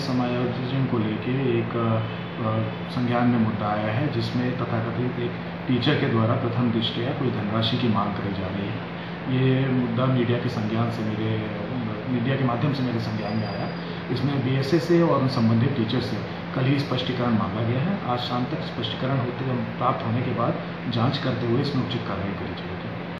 समायोजन को लेके एक संज्ञान में मुद्दा आया है, जिसमें तथाकथित एक टीचर के द्वारा प्रथम दृष्टया कोई धनराशि की मांग करी जा रही है। ये मुद्दा मीडिया के माध्यम से मेरे संज्ञान में आया। इसमें BSA से और उन संबंधित टीचर से कल ही स्पष्टीकरण मांगा गया है। आज शाम तक स्पष्टीकरण प्राप्त होने के बाद जांच करते हुए इसमें उचित कार्रवाई करी जाएगी।